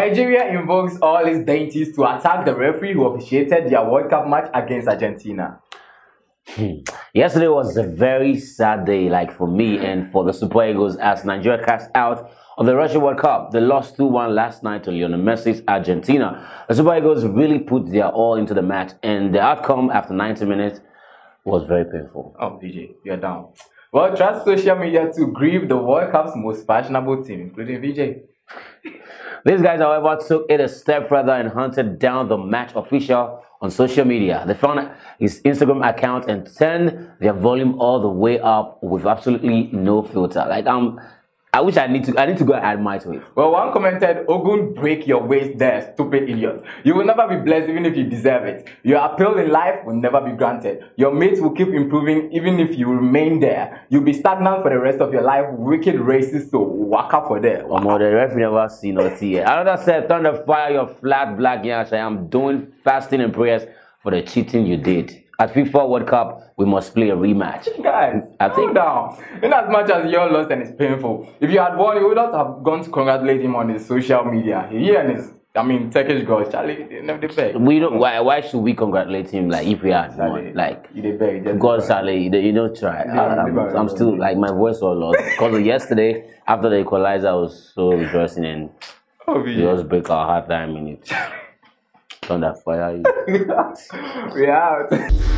Nigeria invokes all its dainties to attack the referee who officiated their World Cup match against Argentina. Yesterday was a very sad day, like for me and for the Super Eagles, as Nigeria cast out of the Russian World Cup. They lost 2-1 last night to Lionel Messi's Argentina. The Super Eagles really put their all into the match, and the outcome after 90 minutes was very painful. Oh, VJ, you're down. Well, trust social media to grieve the World Cup's most fashionable team, including VJ. These guys, however, took it a step further and hunted down the match official on social media. They found his Instagram account and turned their volume all the way up with absolutely no filter. Like, I wish I need to go and add my to it. Well, one commented, "Ogun, break your waist there, stupid idiot. You will never be blessed even if you deserve it. Your appeal in life will never be granted. Your mates will keep improving even if you remain there. You'll be stagnant for the rest of your life. Wicked racist, so waka for there." The referee never seen or see. Another said, "Thunder fire your flat black yash. I am doing fasting and prayers for the cheating you did. At FIFA World Cup, we must play a rematch." Guys, I think down. In as much as you're lost and it's painful, if you had won, you would not have gone to congratulate him on his social media. He and his, Turkish girl, Charlie, they never beg. We don't. Why should we congratulate him? Like if we had won, like God, Charlie, try. I'm still like my voice was lost because yesterday after the equalizer, I was so rejoicing and we just break our heart 9 minutes. Thunder fire you. We out.